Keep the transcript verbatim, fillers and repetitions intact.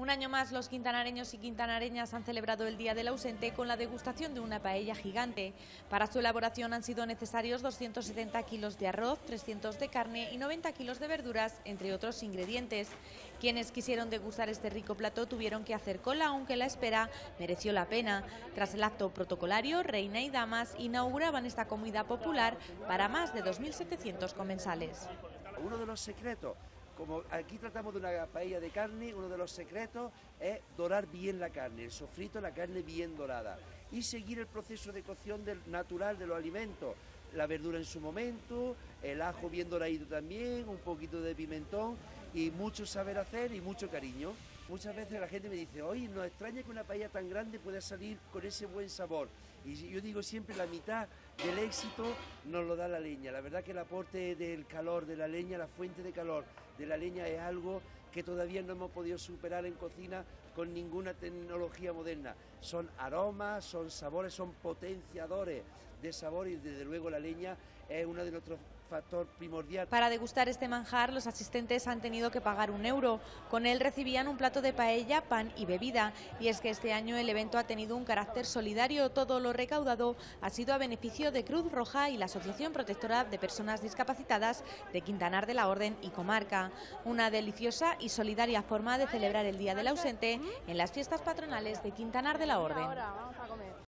Un año más, los quintanareños y quintanareñas han celebrado el Día del Ausente con la degustación de una paella gigante. Para su elaboración han sido necesarios doscientos setenta kilos de arroz, trescientos de carne y noventa kilos de verduras, entre otros ingredientes. Quienes quisieron degustar este rico plato tuvieron que hacer cola, aunque la espera mereció la pena. Tras el acto protocolario, reina y damas inauguraban esta comida popular para más de dos mil setecientos comensales. Uno de los secretos, como aquí tratamos de una paella de carne, uno de los secretos es dorar bien la carne, el sofrito, la carne bien dorada y seguir el proceso de cocción del, natural de los alimentos, la verdura en su momento, el ajo bien doradito también, un poquito de pimentón y mucho saber hacer y mucho cariño. Muchas veces la gente me dice, oye, nos extraña que una paella tan grande pueda salir con ese buen sabor. Y yo digo siempre, la mitad del éxito nos lo da la leña. La verdad que el aporte del calor de la leña, la fuente de calor de la leña es algo que todavía no hemos podido superar en cocina con ninguna tecnología moderna. Son aromas, son sabores, son potenciadores de sabor y desde luego la leña es uno de nuestros factor primordial. Para degustar este manjar, los asistentes han tenido que pagar un euro. Con él recibían un plato de paella, pan y bebida. Y es que este año el evento ha tenido un carácter solidario. Todo lo recaudado ha sido a beneficio de Cruz Roja y la Asociación Protectora de Personas Discapacitadas de Quintanar de la Orden y Comarca. Una deliciosa y solidaria forma de celebrar el Día del Ausente en las fiestas patronales de Quintanar de la Orden.